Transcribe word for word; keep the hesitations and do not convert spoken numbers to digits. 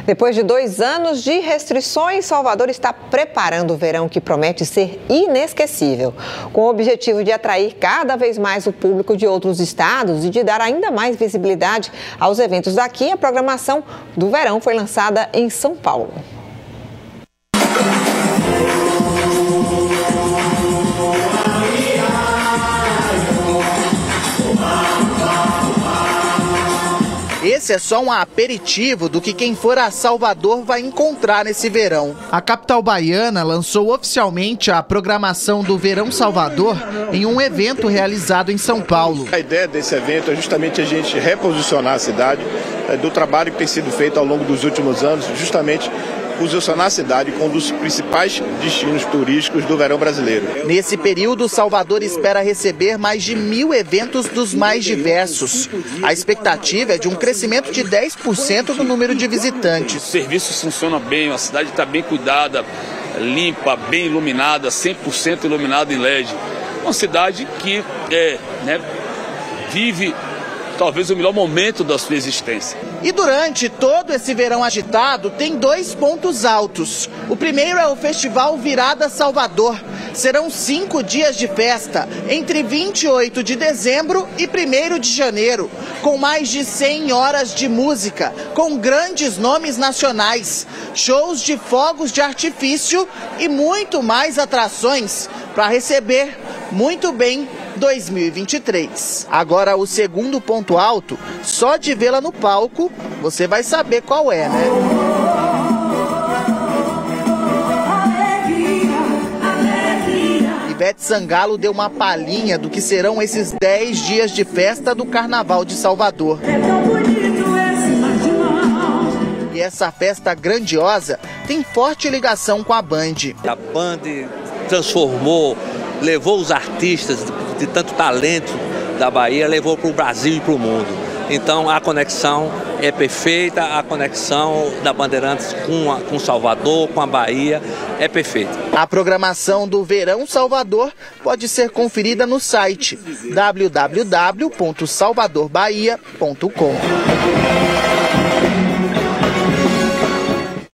Depois de dois anos de restrições, Salvador está preparando o verão que promete ser inesquecível, com o objetivo de atrair cada vez mais o público de outros estados e de dar ainda mais visibilidade aos eventos daqui. A programação do verão foi lançada em São Paulo. Esse é só um aperitivo do que quem for a Salvador vai encontrar nesse verão. A capital baiana lançou oficialmente a programação do Verão Salvador em um evento realizado em São Paulo. A ideia desse evento é justamente a gente reposicionar a cidade é, do trabalho que tem sido feito ao longo dos últimos anos, justamente posicionar a cidade como um dos principais destinos turísticos do verão brasileiro. Nesse período, Salvador espera receber mais de mil eventos dos mais diversos. A expectativa é de um crescimento de dez por cento do número de visitantes. O serviço funciona bem, a cidade está bem cuidada, limpa, bem iluminada, cem por cento iluminada em L E D. Uma cidade que é, né, vive talvez o melhor momento da sua existência. E durante todo esse verão agitado, tem dois pontos altos. O primeiro é o Festival Virada Salvador. Serão cinco dias de festa, entre vinte e oito de dezembro e primeiro de janeiro, com mais de cem horas de música, com grandes nomes nacionais, shows de fogos de artifício e muito mais atrações para receber muito bem dois mil e vinte e três. Agora, o segundo ponto alto, só de vê-la no palco, você vai saber qual é, né? Ivete Sangalo deu uma palhinha do que serão esses dez dias de festa do Carnaval de Salvador. E essa festa grandiosa tem forte ligação com a Band. A Band transformou, levou os artistas de tanto talento da Bahia, levou para o Brasil e para o mundo. Então a conexão é perfeita, a conexão da Bandeirantes com, a, com Salvador, com a Bahia, é perfeita. A programação do Verão Salvador pode ser conferida no site w w w ponto salvador bahia ponto com.